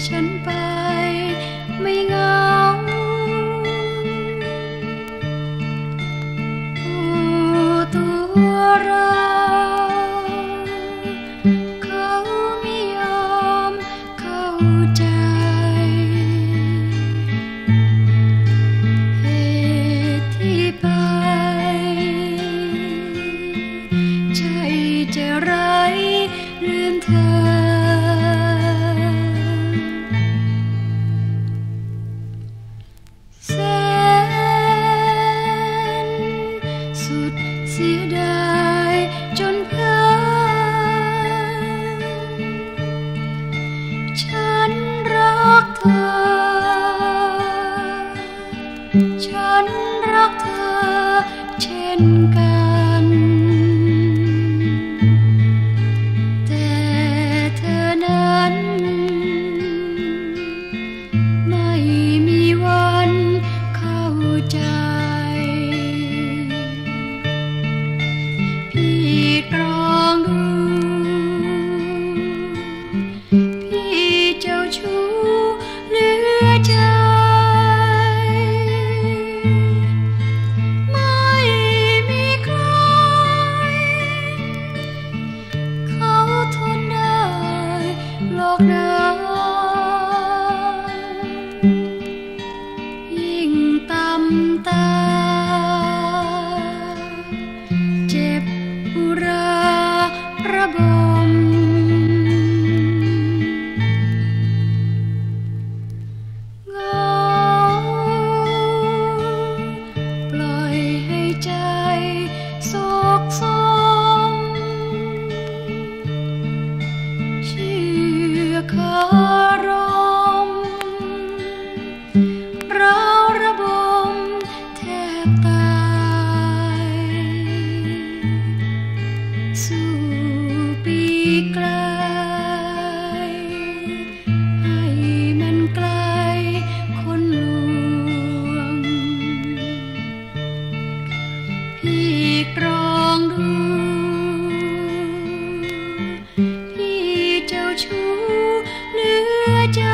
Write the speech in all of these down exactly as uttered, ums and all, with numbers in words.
ฉันไปไม่เหงาตัวเราเขาไม่ยอมเข้าใจเหตุที่ไปใจจะไร้ลืมเธอแสนสุดเสียดายจนเพลินฉันรักเธอฉันรักเธอเช่นกันแต่เธอนั้นไม่มีวันเข้าใจพี่ตรองดูพี่เจ้าชู้เหลือใจไม่มีใครเขาทนได้หรอกนะยิ่งตำตาเจ็บอุราระบมเหงาปล่อยให้ใจโศกสมเชื่อคารมเราระบมแทบตายสู่ปีไกลให้มันไกลคนลวงพี่ตรองดูพี่เจ้าชู้เหลือใจ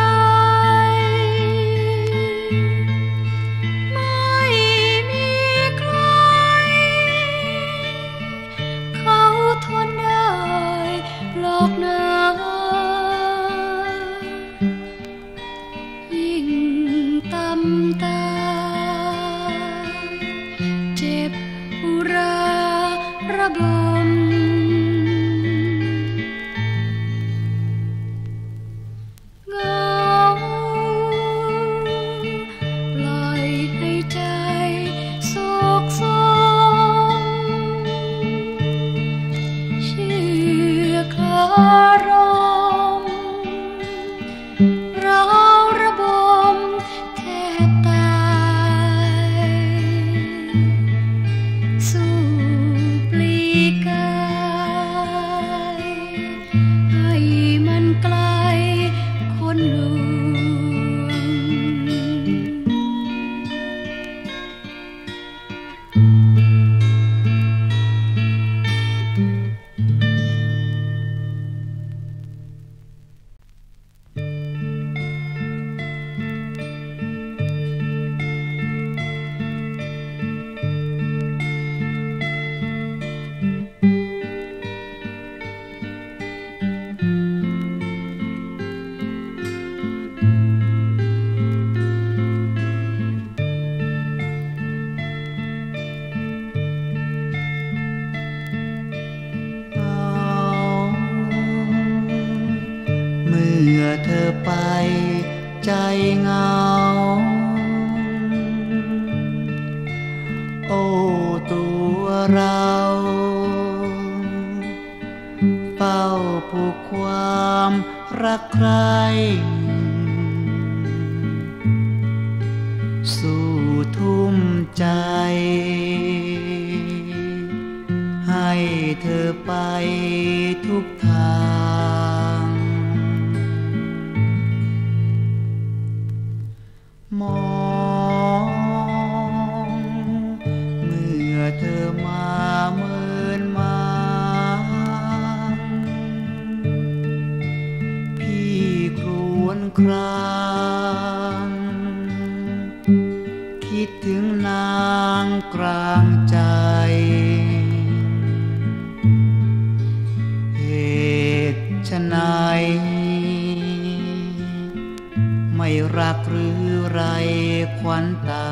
ไม่มีใครเขาทนได้หรอกนะยิ่งตำตาเจ็บอุราระบมเหงาปล่อยให้ใจโศกสมเชื่อคลารมเราระบมแทบตายสู่ปลีกายให้มันไกลคนลวงเธอไปใจเหงาโอ้ตัวเราเฝ้าผูกความรักใครสู้ทุ่มใจให้เธอไปทุกทางมองเมื่อเธอมาเมินมาพี่ครวญครางคิดถึงนางกลางใจเหตุไฉนไม่รักหรือไรขวัญตา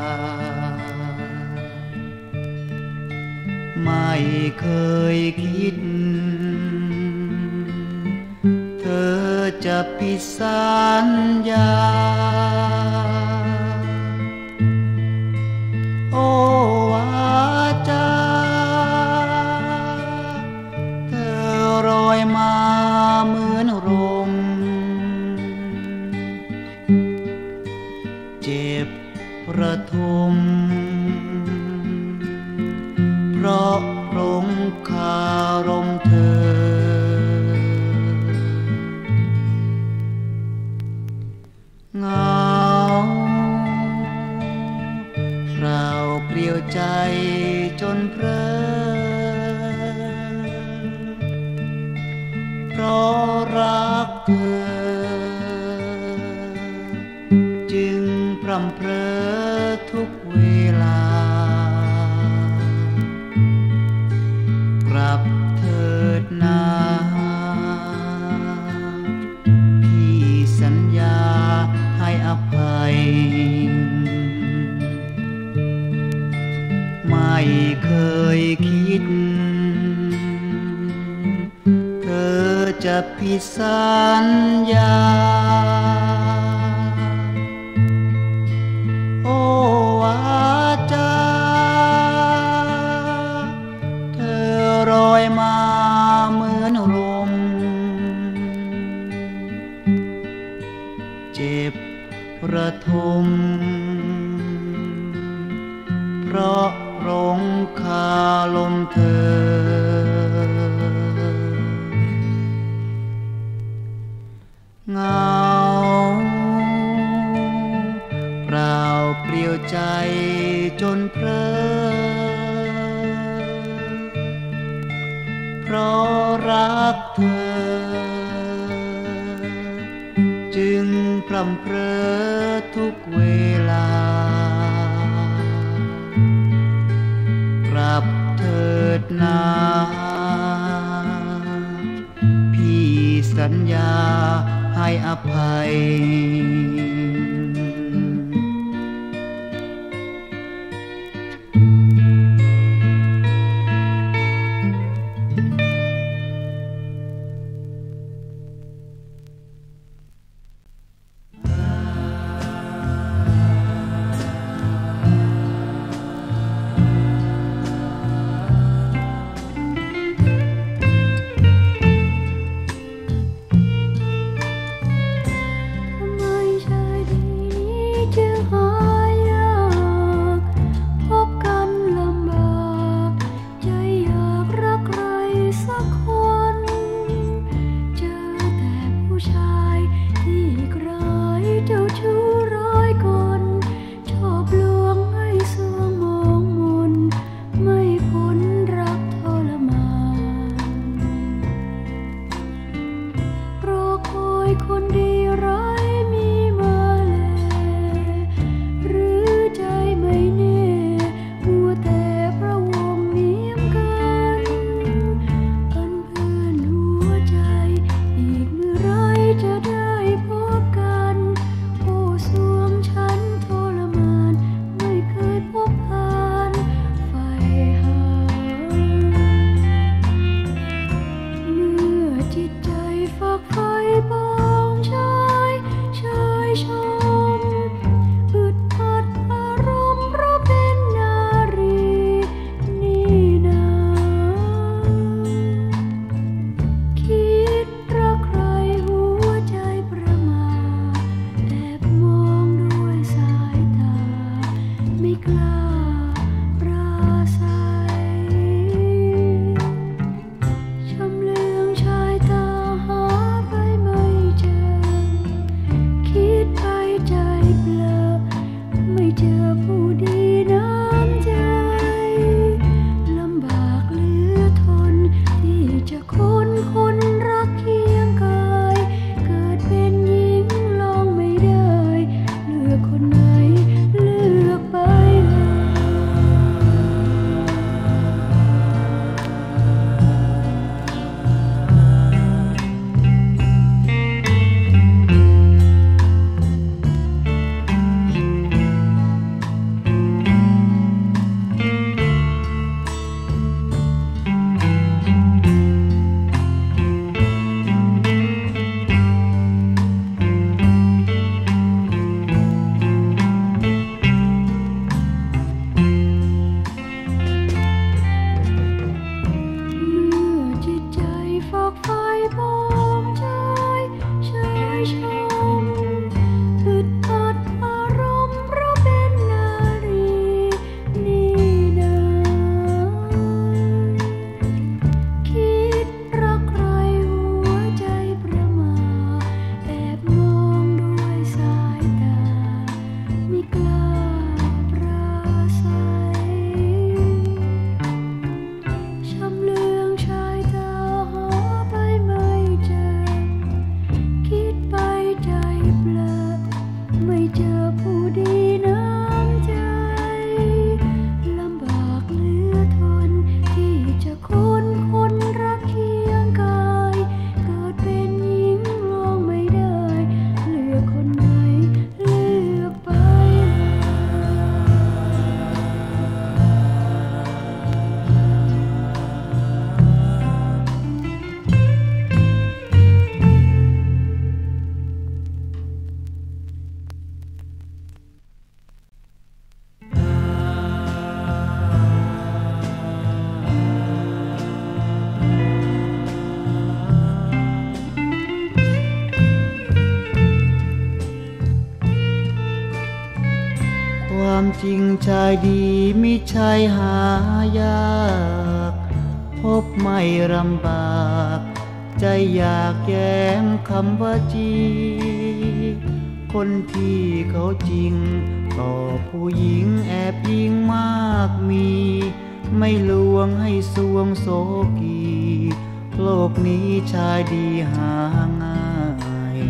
ไม่เคยคิดเธอจะผิดสัญญาโอ้วาจาเธอโรยมาเหมือนลมเจ็บระทมเพราะหลงคารมเธอเหงาเราเปลี่ยวใจจนเพลินเพราะรักเธอจึงพร่ำเพร้อทุกเวลากลับเถิดนาพี่สัญญาให้อภัยไม่เคยคิดเธอจะผิดสัญญาโอ้วาจาเธอโรยมาเหมือนลมเจ็บระทมเพราะหลงคาลมเธอเหงาเปล่าเปลี่ยวใจจนเพลินเพราะรักเธอจึงพร่ำเพร้อทุกเวลากลับเถิดนาพี่สัญญาให้อภัยทำไมจริงชายดีมิใช่หายากพบไม่ลำบากใจอยากแย้งคำว่าจีคนที่เขาจริงต่อผู้หญิงแอบยิงมากมีไม่ลวงให้สวงโสกีโลกนี้ชายดีหาง่าย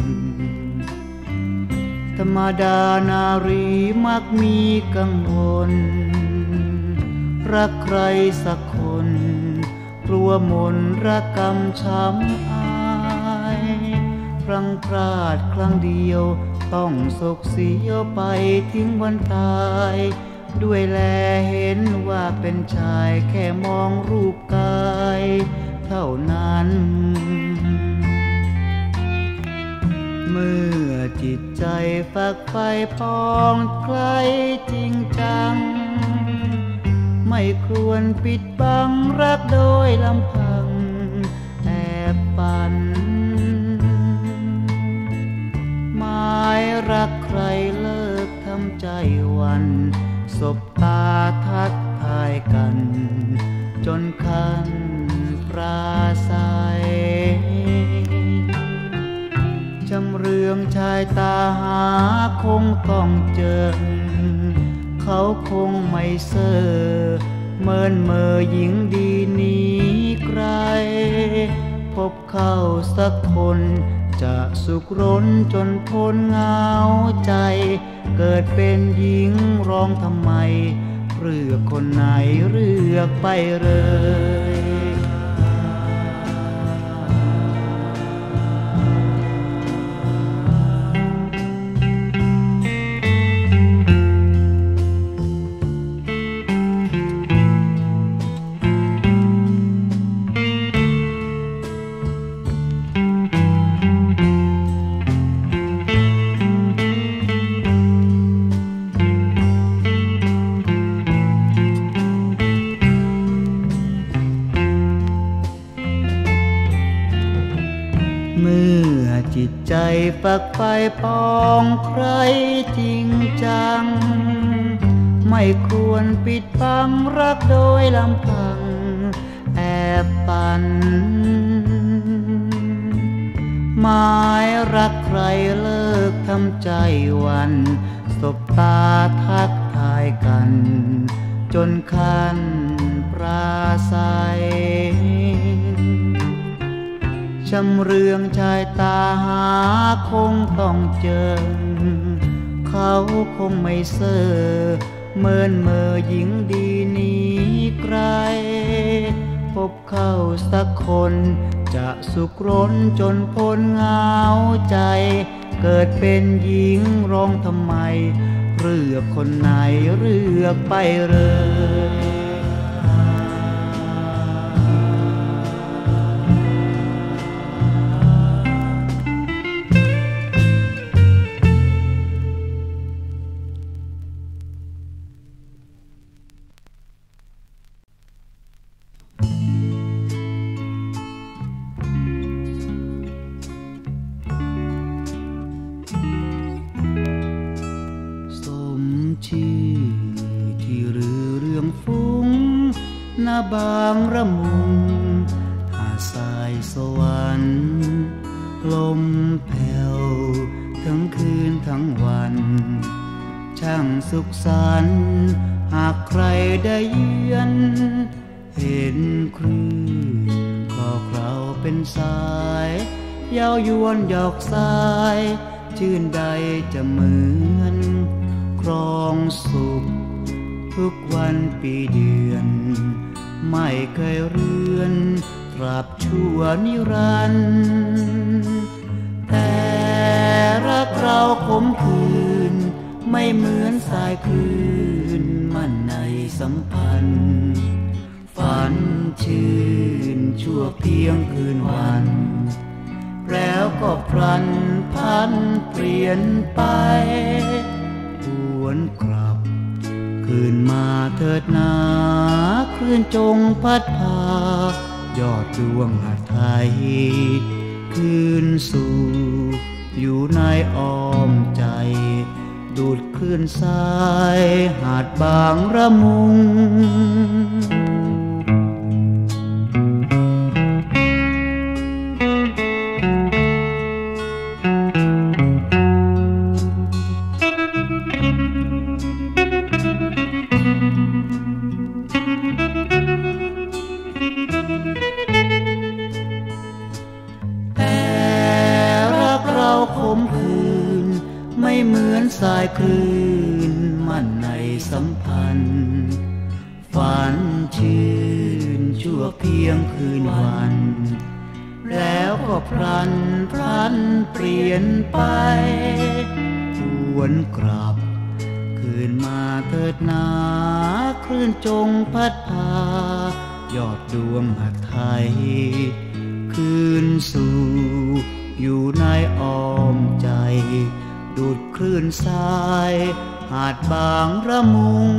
ธรรมดานารีมักมีกังวลรักใครสักคนกลัวมนรักกรรมช้ำอายพลังพลาดครั้งเดียวต้องโศกเสียไปถึงวันตายด้วยแลเห็นว่าเป็นชายแค่มองรูปกายเท่านั้นเมื่อจิตใจฝักใฝ่ปองใครจริงจังไม่ควรปิดบังรักโดยลำพังแอบฝันหมายรักใครเลิกทำใจวันสบตาทักทายกันจนคันปราศัยจำเรืองชายตาหาคงต้องเจอเขาคงไม่เซ่อเมินเมอหญิงดีนี้ไกลพบเข้าสักคนจะสุขร้นจนพ้นเหงาใจเกิดเป็นหญิงร้องทำไมเลือกคนไหนเลือกไปเลยเมื่อจิตใจฝักใฝ่ปองใครจริงจังไม่ควรปิดบังรักโดยลำพังแอบฝันหมายรักใครเลิกทำใจวันสบตาทักทายกันจนคันปราศัยชำเรืองชายตาหาคงต้องเจอเขาคงไม่เซ่อเมินเมอหญิงดีนี้ไกลพบเข้าสักคนจะสุขร้นจนพ้นเหงาใจเกิดเป็นหญิงร้องทำไมเลือกคนไหนเลือกไปเลยชื่อที่รือเรื่องฟุ้งหน้าบางระมุงหาดทรายสวรรค์ลมแผ่วทั้งคืนทั้งวันช่างสุขสันต์หากใครได้เยือนเห็นคลื่นก็เคล้าเป็นสายเย้ายวนหยอกสายชื่นใดจะเหมือนครองสุขทุกวันปีเดือนไม่เคยเรือนตราบชั่วนิรันดร์แต่รักเราขมขื่นไม่เหมือนสายคลื่นมันในสัมพันธ์ฝันชื่นชั่วเพียงคืนวันแล้วก็พลันพันเปลี่ยนไปหวนกลับคืนมาเถิดนาคลื่นจงพัดพายอดดวงหาไทยคืนสู่อยู่ในอ้อมใจดูดคลื่นทรายหาดบางระมุงเหมือนสายคลื่นมั่นในสัมพันธ์ฝันชื่นชั่วเพียงคืนวันแล้วก็พลันพลันเปลี่ยนไปหวนกลับคืนมาเถิดนาคลื่นจงพัดพายอดดวงหัดไทยคืนสู่อยู่ในอ้อมใจดูดคลื่นทรายหาดบางระมุง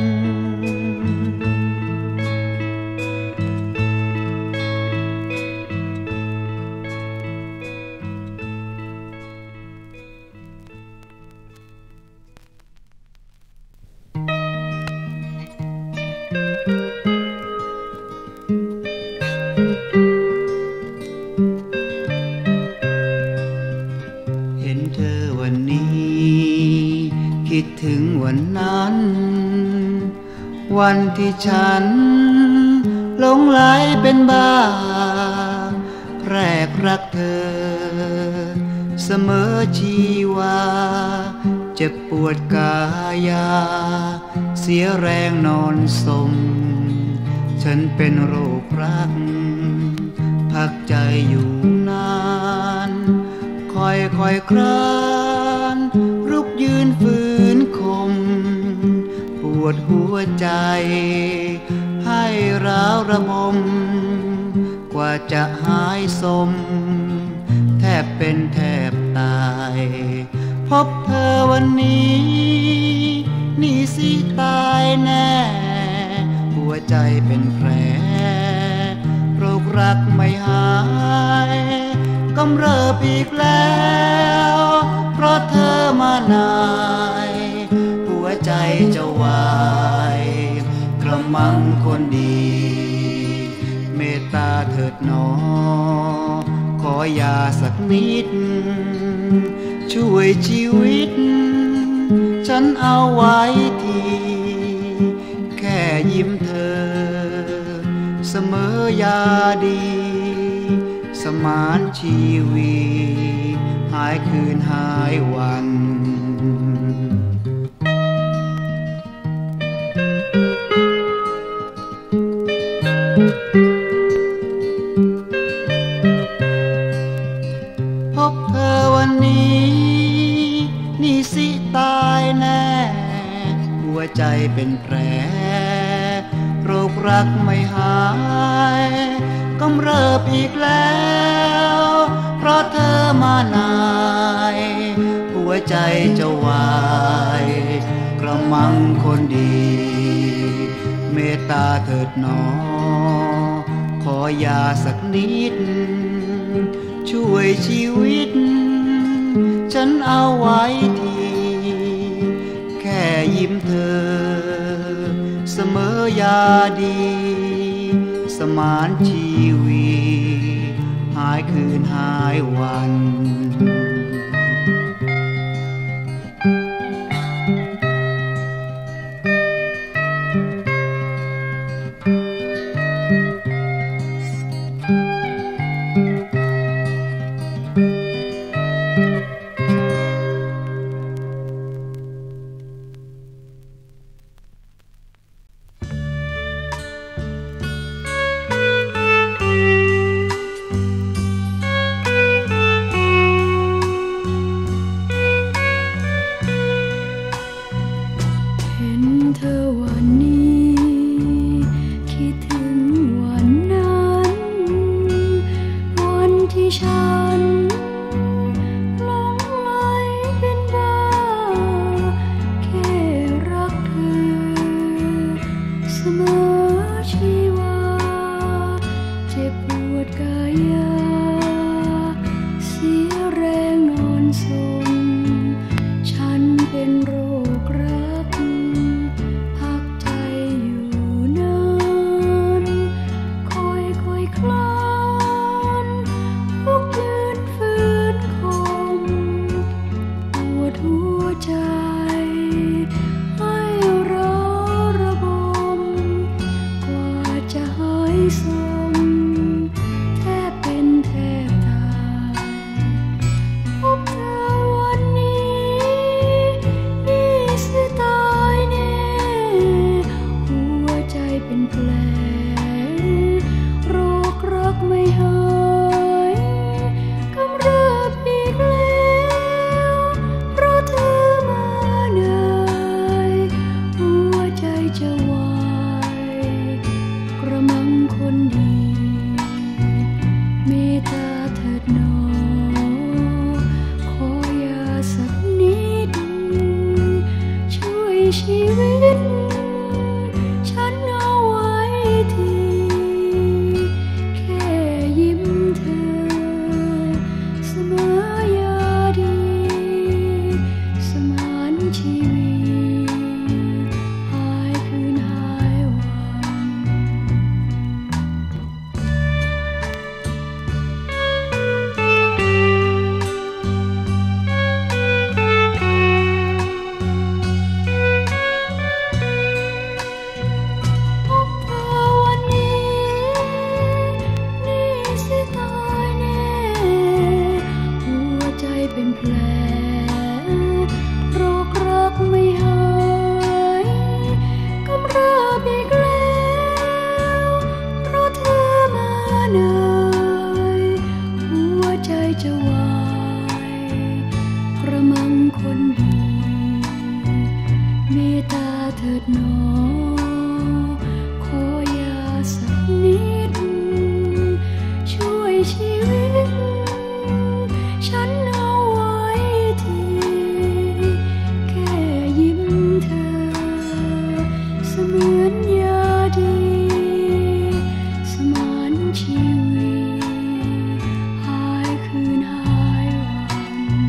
คิดถึงวันนั้นวันที่ฉันหลงไหลเป็นบ้าแรกรักเธอเสมอชีวาเจ็บปวดกายาเสียแรงนอนสมฉันเป็นโรครักพักใจอยู่นานคอยคอยครานลุกยืนฝืนคมปวดหัวใจให้ร้าวระบมกว่าจะหายสมแทบเป็นแทบตายพบเธอวันนี้นี่สิตายแน่หัวใจเป็นแผลโรครักไม่หายกำเริบอีกแล้วเพราะเธอมานายหัวใจจะวายกระมังคนดีเมตตาเถิดหนอขอยาสักนิดช่วยชีวิตฉันเอาไว้ทีแค่ยิ้มเธอเสมอยาดีสมานชีวีหายคืนหายวันพบเธอวันนี้นี่สิตายแน่หัวใจเป็นแผลโรครักไม่หายกำเริบอีกแล้วเพราะเธอมานายหัวใจจะวายกระมังคนดีเมตตาเถิดหนอขอยาสักนิดช่วยชีวิตฉันเอาไว้ทีแค่ยิ้มเธอเสมอยาดีสมานชีวีหายคืนหายวันพแล้วโรครักไม่หายกำเริบอีกแล้วเพราะเธอมาเหนื่อยหัวใจจะวายกระมังคนดีเมตตาเถิดหนอขอยาสักนิดช่วยชีวิตฉันเอาไว้ทีแค่ยิ้มเธอเสมือนยาดีสมานชีวิตหายคืนหายวัน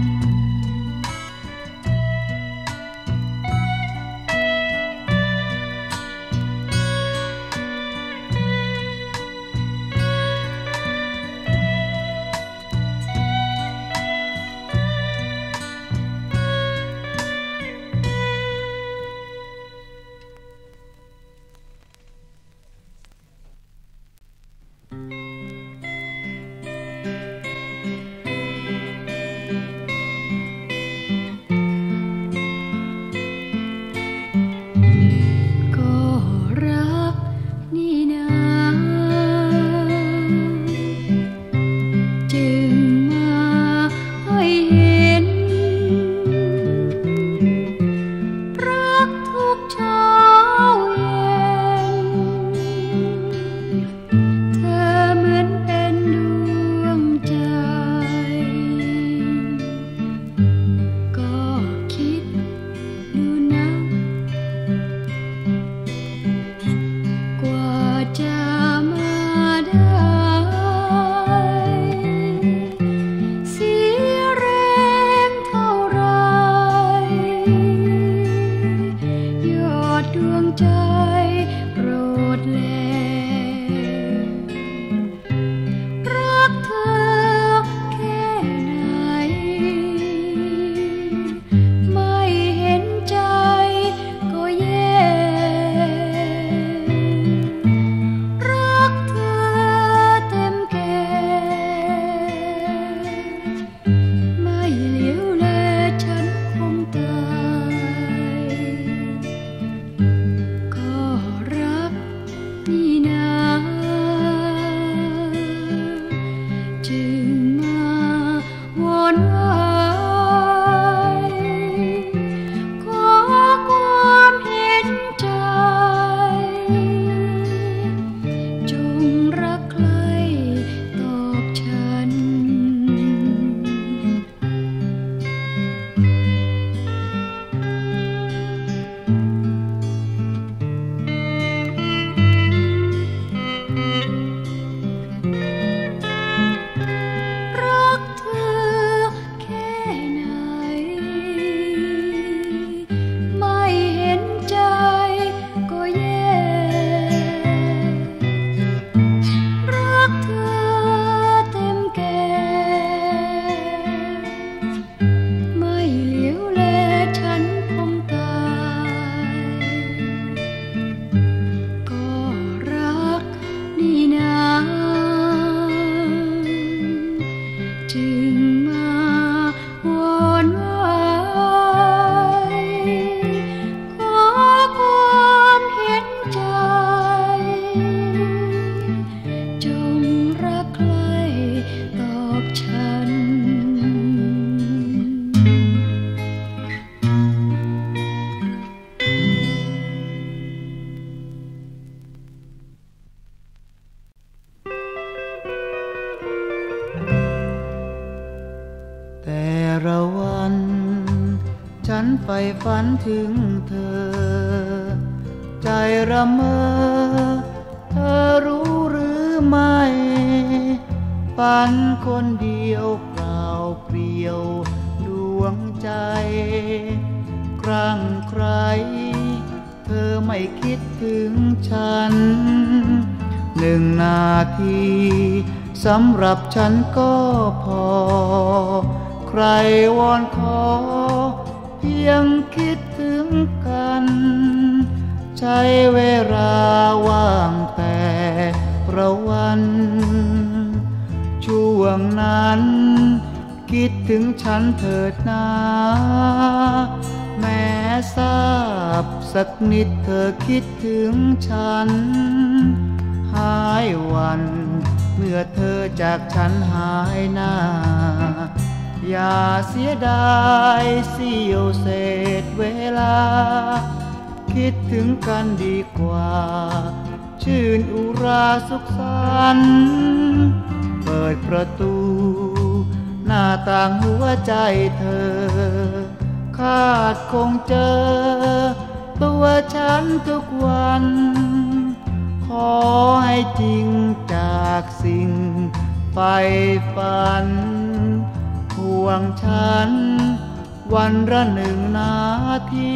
ใฝ่ฝันถึงเธอใจระเมอเธอรู้หรือไม่ฝันคนเดียวเปล่าเปลี่ยวดวงใจครั้งใครเธอไม่คิดถึงฉันหนึ่งนาทีสำหรับฉันก็พอใครวอนขอเพียงคิดถึงกันใช้เวลาว่างแต่ละวันช่วงนั้นคคิดถึงฉันเถิดนาแม้ทราบสักนิดเธอคิดถึงฉันหายวันเมื่อเธอจากฉันหายหน้าอย่าเสียดายเสี้ยวเศษเวลาคิดถึงกันดีกว่าชื่นอุราสุขสันต์เปิดประตูหน้าต่างหัวใจเธอคาดคงเจอตัวฉันทุกวันขอให้จริงจากสิ่งใฝ่ฝันห่วงฉันวันละหนึ่งนาที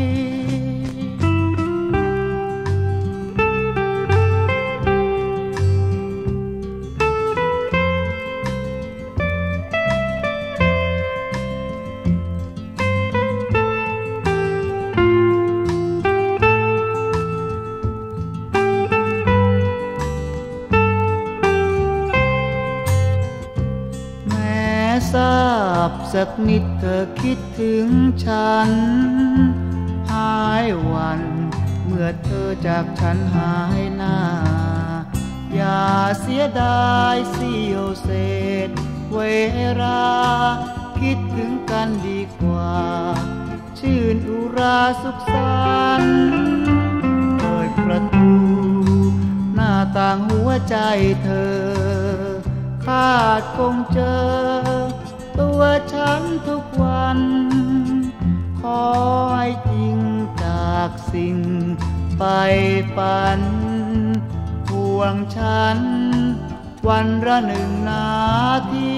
ทราบสักนิดเธอคิดถึงฉันหายวันเมื่อเธอจากฉันหายหน้าอย่าเสียดายเสี้ยวเศษเวลาคิดถึงกันดีกว่าชื่นอุราสุขสันต์เปิดประตูหน้าต่างหัวใจเธอคาดคงเจอตัวฉันทุกวันขอให้จริงจากสิ่งใฝ่ฝันห่วงฉันวันละหนึ่งนาที